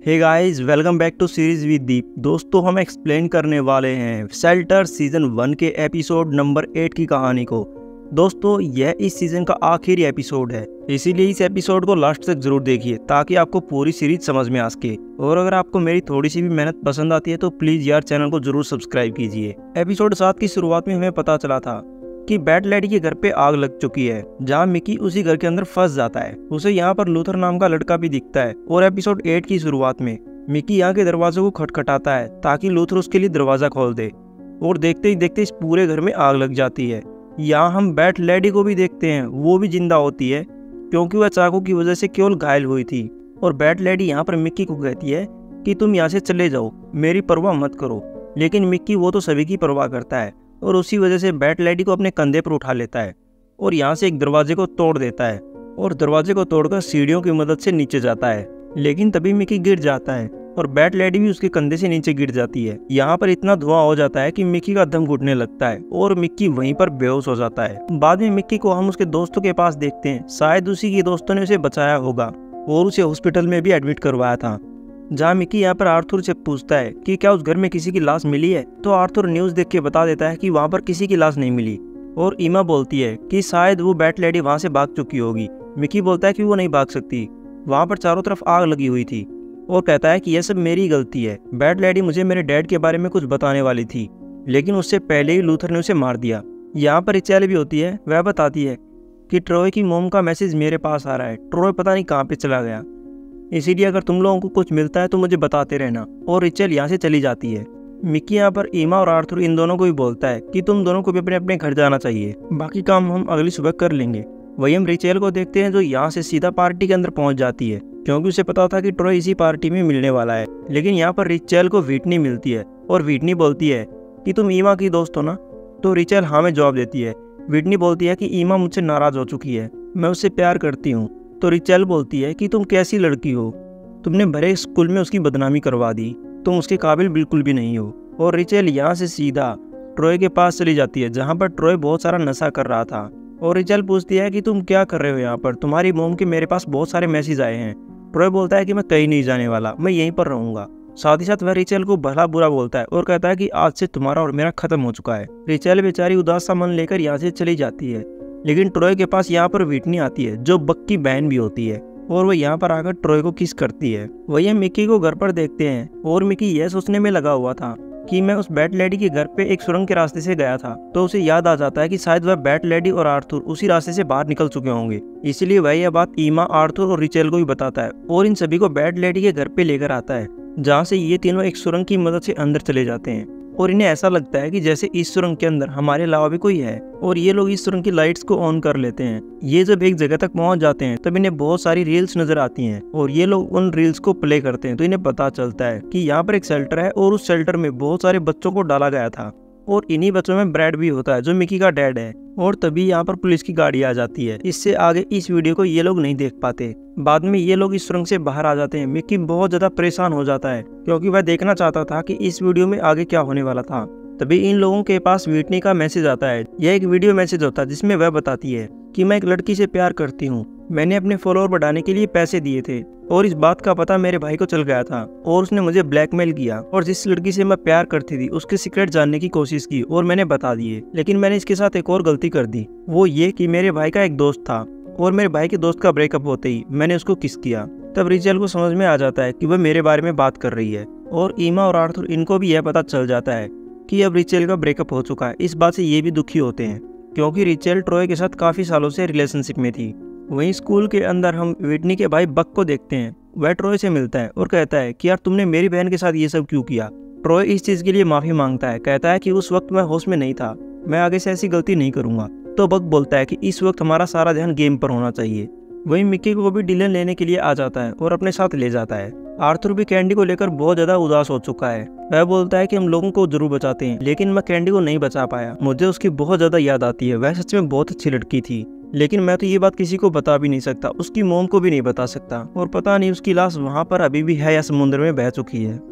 Hey guys, welcome back to series with Deep. दोस्तों, हम explain करने वाले हैं शेल्टर सीजन 1 के एपिसोड नंबर 8 की कहानी को। दोस्तों, यह इस सीजन का आखिरी एपिसोड है, इसीलिए इस एपिसोड को लास्ट तक जरूर देखिए ताकि आपको पूरी सीरीज समझ में आ सके। और अगर आपको मेरी थोड़ी सी भी मेहनत पसंद आती है तो प्लीज यार चैनल को जरूर सब्सक्राइब कीजिए। एपिसोड 7 की शुरुआत में हमें पता चला था कि बैट लेडी के घर पे आग लग चुकी है, जहाँ मिकी उसी घर के अंदर फंस जाता है। उसे यहाँ पर लूथर नाम का लड़का भी दिखता है। और एपिसोड 8 की शुरुआत में मिकी यहाँ के दरवाजे को खटखटाता है ताकि लूथर उसके लिए दरवाजा खोल दे। और देखते ही देखते इस पूरे घर में आग लग जाती है। यहाँ हम बैट लेडी को भी देखते हैं, वो भी जिंदा होती है क्योंकि वह चाकू की वजह से केवल घायल हुई थी। और बैट लेडी यहाँ पर मिक्की को कहती है कि तुम यहाँ से चले जाओ, मेरी परवाह मत करो। लेकिन मिक्की वो तो सभी की परवाह करता है और उसी वजह से बैट लेडी को अपने कंधे पर उठा लेता है और यहाँ से एक दरवाजे को तोड़ देता है और दरवाजे को तोड़कर सीढ़ियों की मदद से नीचे जाता है। लेकिन तभी मिक्की गिर जाता है और बैट लेडी भी उसके कंधे से नीचे गिर जाती है। यहाँ पर इतना धुआं हो जाता है कि मिक्की का दम घुटने लगता है और मिक्की वहीं पर बेहोश हो जाता है। बाद में मिक्की को हम उसके दोस्तों के पास देखते हैं, शायद उसी के दोस्तों ने उसे बचाया होगा और उसे हॉस्पिटल में भी एडमिट करवाया था। जहाँ मिक्की यहाँ पर आर्थर से पूछता है कि क्या उस घर में किसी की लाश मिली है, तो आर्थर न्यूज़ देख के बता देता है कि वहाँ पर किसी की लाश नहीं मिली। और ईमा बोलती है कि शायद वो बैट लेडी वहाँ से भाग चुकी होगी। मिक्की बोलता है कि वो नहीं भाग सकती, वहाँ पर चारों तरफ आग लगी हुई थी। और कहता है कि यह सब मेरी गलती है, बैट लेडी मुझे मेरे डैड के बारे में कुछ बताने वाली थी, लेकिन उससे पहले ही लूथर ने उसे मार दिया। यहाँ पर रिचेल भी होती है, वह बताती है कि ट्रॉय की मोम का मैसेज मेरे पास आ रहा है, ट्रॉय पता नहीं कहाँ पे चला गया, इसीलिए अगर तुम लोगों को कुछ मिलता है तो मुझे बताते रहना। और रिचेल यहाँ से चली जाती है। मिक्की यहाँ पर ईमा और आर्थर इन दोनों को भी बोलता है कि तुम दोनों को भी अपने अपने घर जाना चाहिए, बाकी काम हम अगली सुबह कर लेंगे। वही हम रिचेल को देखते हैं जो यहाँ से सीधा पार्टी के अंदर पहुँच जाती है क्योंकि उसे पता था कि ट्रॉय इसी पार्टी में मिलने वाला है। लेकिन यहाँ पर रिचेल को व्हिटनी मिलती है और व्हिटनी बोलती है कि तुम ईमा की दोस्त हो ना। तो रिचेल हाँ में जवाब देती है। व्हिटनी बोलती है कि ईमा मुझसे नाराज हो चुकी है, मैं उससे प्यार करती हूँ। तो रिचेल बोलती है कि तुम कैसी लड़की हो, तुमने भरे स्कूल में उसकी बदनामी करवा दी, तुम उसके काबिल बिल्कुल भी नहीं हो। और रिचेल यहाँ से सीधा ट्रॉय के पास चली जाती है जहाँ पर ट्रॉय बहुत सारा नशा कर रहा था। और रिचेल पूछती है कि तुम क्या कर रहे हो यहाँ पर, तुम्हारी मोम के मेरे पास बहुत सारे मैसेज आए हैं। ट्रॉय बोलता है कि मैं कहीं नहीं जाने वाला, मैं यहीं पर रहूंगा। साथ ही साथ वह रिचेल को भला बुरा बोलता है और कहता है कि आज से तुम्हारा और मेरा खत्म हो चुका है। रिचेल बेचारी उदास सा मन लेकर यहाँ से चली जाती है। लेकिन ट्रॉय के पास यहाँ पर व्हिटनी आती है जो बक की बहन भी होती है और वो यहाँ पर आकर ट्रॉय को किस करती है। वही हम मिक्की को घर पर देखते हैं और मिक्की यह सोचने में लगा हुआ था कि मैं उस बैट लेडी के घर पे एक सुरंग के रास्ते से गया था, तो उसे याद आ जाता है कि शायद वह बैट लेडी और आर्थर उसी रास्ते से बाहर निकल चुके होंगे। इसीलिए वह यह बात ईमा, आर्थर और रिचेल को भी बताता है और इन सभी को बैट लेडी के घर पे लेकर आता है, जहाँ से ये तीनों एक सुरंग की मदद से अंदर चले जाते हैं। और इन्हें ऐसा लगता है कि जैसे इस सुरंग के अंदर हमारे अलावा भी कोई है और ये लोग इस सुरंग की लाइट्स को ऑन कर लेते हैं। ये जब एक जगह तक पहुंच जाते हैं तब इन्हें बहुत सारी रील्स नजर आती हैं और ये लोग उन रील्स को प्ले करते हैं। तो इन्हें पता चलता है कि यहाँ पर एक शेल्टर है और उस शेल्टर में बहुत सारे बच्चों को डाला गया था और इन्हीं बच्चों में ब्रैड भी होता है जो मिकी का डैड है। और तभी यहाँ पर पुलिस की गाड़ी आ जाती है। इससे आगे इस वीडियो को ये लोग नहीं देख पाते। बाद में ये लोग इस सुरंग से बाहर आ जाते हैं। मिकी बहुत ज्यादा परेशान हो जाता है क्योंकि वह देखना चाहता था कि इस वीडियो में आगे क्या होने वाला था। तभी इन लोगों के पास व्हिटनी का मैसेज आता है। यह एक वीडियो मैसेज होता है जिसमें वह बताती है कि मैं एक लड़की से प्यार करती हूँ, मैंने अपने फॉलोअर बढ़ाने के लिए पैसे दिए थे और इस बात का पता मेरे भाई को चल गया था और उसने मुझे ब्लैकमेल किया और जिस लड़की से मैं प्यार करती थी उसके सीक्रेट जानने की कोशिश की और मैंने बता दिए। लेकिन मैंने इसके साथ एक और गलती कर दी, वो ये कि मेरे भाई का एक दोस्त था और मेरे भाई के दोस्त का ब्रेकअप होते ही मैंने उसको किस किया। तब रिचेल को समझ में आ जाता है कि वह मेरे बारे में बात कर रही है और ईमा और आर्थर इनको भी यह पता चल जाता है कि अब रिचेल का ब्रेकअप हो चुका है। इस बात से ये भी दुखी होते हैं क्योंकि रिचेल ट्रॉय के साथ काफी सालों से रिलेशनशिप में थी। वहीं स्कूल के अंदर हम व्हिटनी के भाई बक को देखते हैं। वह ट्रॉय से मिलता है और कहता है कि यार तुमने मेरी बहन के साथ ये सब क्यों किया। ट्रॉय इस चीज के लिए माफी मांगता है, कहता है कि उस वक्त मैं होश में नहीं था, मैं आगे से ऐसी गलती नहीं करूंगा। तो बक बोलता है कि इस वक्त हमारा सारा ध्यान गेम पर होना चाहिए। वहीं मिक्की को भी डिलन लेने के लिए आ जाता है और अपने साथ ले जाता है। आर्थर भी कैंडी को लेकर बहुत ज्यादा उदास हो चुका है। वह बोलता है कि हम लोगों को जरूर बचाते हैं, लेकिन मैं कैंडी को नहीं बचा पाया, मुझे उसकी बहुत ज्यादा याद आती है, वह सच में बहुत अच्छी लड़की थी। लेकिन मैं तो ये बात किसी को बता भी नहीं सकता, उसकी मोम को भी नहीं बता सकता और पता नहीं उसकी लाश वहाँ पर अभी भी है या समुद्र में बह चुकी है।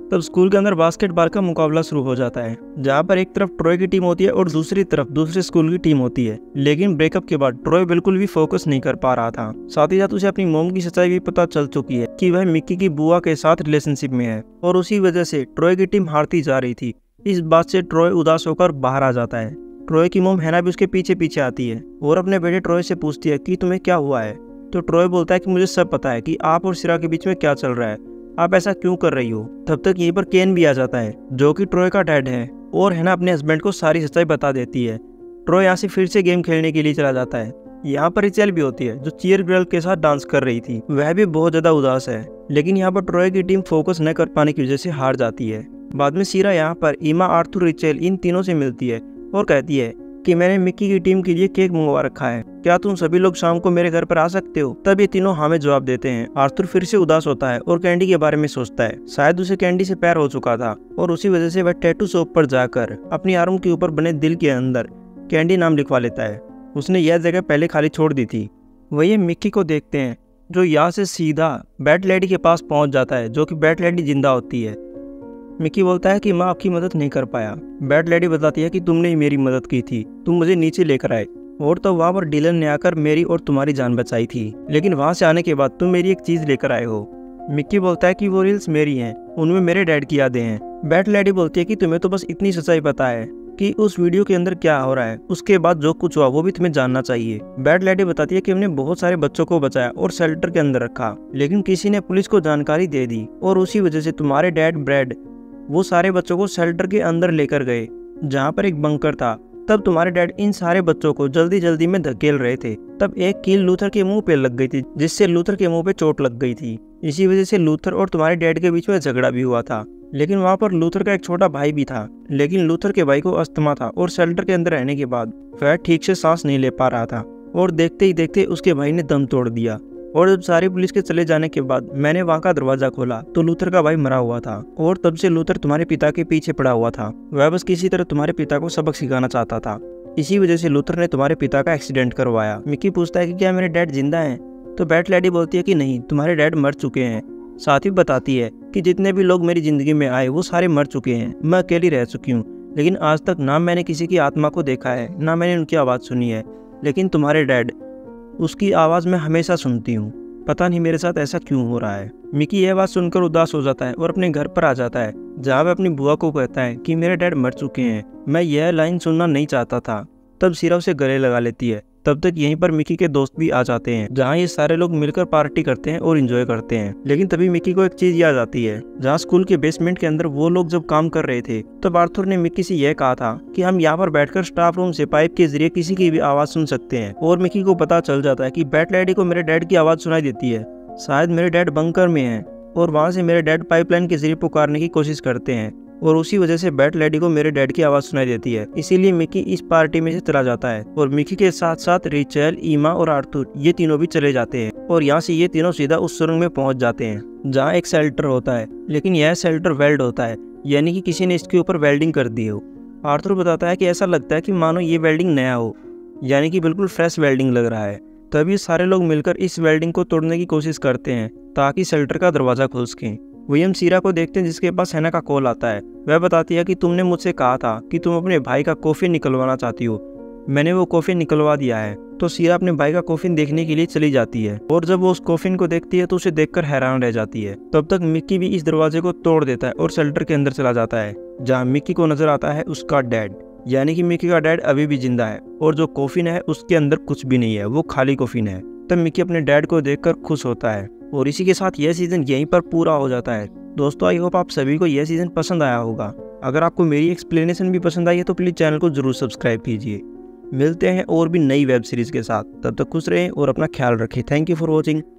तब स्कूल के अंदर बास्केटबॉल का मुकाबला शुरू हो जाता है, जहाँ पर एक तरफ ट्रॉय की टीम होती है और दूसरी तरफ दूसरे स्कूल की टीम होती है। लेकिन ब्रेकअप के बाद ट्रॉय बिल्कुल भी फोकस नहीं कर पा रहा था। साथ ही साथ उसे अपनी मॉम की सच्चाई भी पता चल चुकी है कि वह मिक्की की बुआ के साथ रिलेशनशिप में है और उसी वजह से ट्रॉय की टीम हारती जा रही थी। इस बात से ट्रॉय उदास होकर बाहर आ जाता है। ट्रॉय की मॉम हैना भी उसके पीछे पीछे आती है और अपने बेटे ट्रॉय से पूछती है कि तुम्हें क्या हुआ है। तो ट्रॉय बोलता है कि मुझे सब पता है कि आप और सिरा के बीच में क्या चल रहा है, आप ऐसा क्यों कर रही हो। तब तक यहीं पर केन भी आ जाता है, जो कि ट्रॉय का डैड है, और हैना अपने हस्बैंड को सारी सच्चाई बता देती है। ट्रॉय यहाँ से फिर से गेम खेलने के लिए चला जाता है। यहाँ पर रिचेल भी होती है, जो चीयर गर्ल के साथ डांस कर रही थी। वह भी बहुत ज्यादा उदास है, लेकिन यहाँ पर ट्रॉय की टीम फोकस न कर पाने की वजह से हार जाती है। बाद में सीरा यहाँ पर ईमा, आर्थर, रिचेल इन तीनों से मिलती है और कहती है कि मैंने मिक्की की टीम के लिए केक मंगवा रखा है, क्या तुम सभी लोग शाम को मेरे घर पर आ सकते हो। तब ये तीनों हाँ में जवाब देते हैं। आर्थर फिर से उदास होता है और कैंडी के बारे में सोचता है। शायद उसे कैंडी से प्यार हो चुका था और उसी वजह से वह टैटू शॉप पर जाकर अपनी आर्म के ऊपर बने दिल के अंदर कैंडी नाम लिखवा लेता है। उसने यह जगह पहले खाली छोड़ दी थी। वही मिक्की को देखते हैं, जो यहाँ से सीधा बैट लेडी के पास पहुंच जाता है, जो कि बैट लेडी जिंदा होती है। मिक्की बोलता है कि मैं आपकी मदद नहीं कर पाया। बैट लेडी बताती है कि तुमने ही मेरी मदद की थी, तुम मुझे नीचे लेकर आए और तो वहाँ पर डिलन ने आकर मेरी और तुम्हारी जान बचाई थी, लेकिन वहाँ से आने के बाद तुम मेरी एक चीज लेकर आए हो। मिक्की बोलता है कि वो रील्स मेरी हैं, उनमें मेरे डैड की यादें हैं। बैट लेडी बोलती है कि तुम्हें तो बस इतनी सच्चाई पता है कि उस वीडियो के अंदर क्या हो रहा है, उसके बाद जो कुछ हुआ वो भी तुम्हें जानना चाहिए। बैट लेडी बताती है कि हमने बहुत सारे बच्चों को बचाया और शेल्टर के अंदर रखा, लेकिन किसी ने पुलिस को जानकारी दे दी और उसी वजह से तुम्हारे डैड ब्रैड वो सारे बच्चों को शेल्टर के अंदर लेकर गए, जहाँ पर एक बंकर था। तब तुम्हारे डैड इन सारे बच्चों को जल्दी जल्दी में धकेल रहे थे। तब एक कील लूथर के मुंह पे लग गई थी, जिससे लूथर के मुंह पे चोट लग गई थी। इसी वजह से लूथर और तुम्हारे डैड के बीच में झगड़ा भी हुआ था। लेकिन वहाँ पर लूथर का एक छोटा भाई भी था, लेकिन लूथर के भाई को अस्थमा था और शेल्टर के अंदर रहने के बाद वह ठीक से सांस नहीं ले पा रहा था और देखते ही देखते उसके भाई ने दम तोड़ दिया। और जब सारी पुलिस के चले जाने के बाद मैंने वहाँ का दरवाजा खोला तो लूथर का भाई मरा हुआ था और तब से लूथर तुम्हारे पिता के पीछे पड़ा हुआ था। वह बस किसी तरह तुम्हारे पिता को सबक सिखाना चाहता था। इसी वजह से लूथर ने तुम्हारे पिता का एक्सीडेंट करवाया। मिक्की पूछता है कि क्या मेरे डैड जिंदा हैं? तो बैट लेडी बोलती है कि नहीं, तुम्हारे डैड मर चुके हैं। साथ ही बताती है कि जितने भी लोग मेरी जिंदगी में आए वो सारे मर चुके हैं, मैं अकेली रह चुकी हूँ। लेकिन आज तक ना मैंने किसी की आत्मा को देखा है, ना मैंने उनकी आवाज़ सुनी है, लेकिन तुम्हारे डैड, उसकी आवाज़ मैं हमेशा सुनती हूँ। पता नहीं मेरे साथ ऐसा क्यों हो रहा है। मिक्की यह बात सुनकर उदास हो जाता है और अपने घर पर आ जाता है, जहाँ वह अपनी बुआ को कहता है कि मेरे डैड मर चुके हैं। मैं यह लाइन सुनना नहीं चाहता था। तब सिरा उसे गले लगा लेती है। तब तक यहीं पर मिक्की के दोस्त भी आ जाते हैं, जहाँ ये सारे लोग मिलकर पार्टी करते हैं और एंजॉय करते हैं। लेकिन तभी मिक्की को एक चीज याद आती है, जहाँ स्कूल के बेसमेंट के अंदर वो लोग जब काम कर रहे थे, तब आर्थर ने मिक्की से यह कहा था कि हम यहाँ पर बैठकर स्टाफ रूम से पाइप के जरिए किसी की भी आवाज सुन सकते हैं। और मिक्की को पता चल जाता है कि बैट लेडी को मेरे डैड की आवाज सुनाई देती है। शायद मेरे डैड बंकर में हैं और वहाँ से मेरे डैड पाइपलाइन के जरिए पुकारने की कोशिश करते हैं और उसी वजह से बैट लेडी को मेरे डैड की आवाज़ सुनाई देती है। इसीलिए मिक्की इस पार्टी में से चला जाता है और मिक्की के साथ साथ रिचेल, ईमा और आर्थर ये तीनों भी चले जाते हैं और यहाँ से ये तीनों सीधा उस सुरंग में पहुंच जाते हैं जहाँ एक शेल्टर होता है, लेकिन यह शेल्टर वेल्ड होता है, यानी कि किसी ने इसके ऊपर वेल्डिंग कर दी हो। आर्थर बताता है कि ऐसा लगता है कि मानो ये वेल्डिंग नया हो, यानी कि बिल्कुल फ्रेश वेल्डिंग लग रहा है। तभी सारे लोग मिलकर इस वेल्डिंग को तोड़ने की कोशिश करते हैं ताकि शेल्टर का दरवाजा खुल सके। वही हम सीरा को देखते हैं, जिसके पास हैना का कॉल आता है। वह बताती है कि तुमने मुझसे कहा था कि तुम अपने भाई का कॉफिन निकलवाना चाहती हो, मैंने वो कॉफिन निकलवा दिया है। तो सीरा अपने भाई का कॉफिन देखने के लिए चली जाती है और जब वो उस कॉफिन को देखती है तो उसे देखकर हैरान रह जाती है। तब तक मिक्की भी इस दरवाजे को तोड़ देता है और शेल्टर के अंदर चला जाता है, जहाँ मिक्की को नजर आता है उसका डैड, यानी कि मिक्की का डैड अभी भी जिंदा है और जो कॉफिन है उसके अंदर कुछ भी नहीं है, वो खाली कॉफिन है। तब मिक्की अपने डैड को देखकर खुश होता है और इसी के साथ यह सीजन यहीं पर पूरा हो जाता है। दोस्तों, आई होप आप सभी को यह सीजन पसंद आया होगा। अगर आपको मेरी एक्सप्लेनेशन भी पसंद आई है तो प्लीज़ चैनल को जरूर सब्सक्राइब कीजिए। मिलते हैं और भी नई वेब सीरीज के साथ, तब तक खुश रहें और अपना ख्याल रखें। Thank you for watching.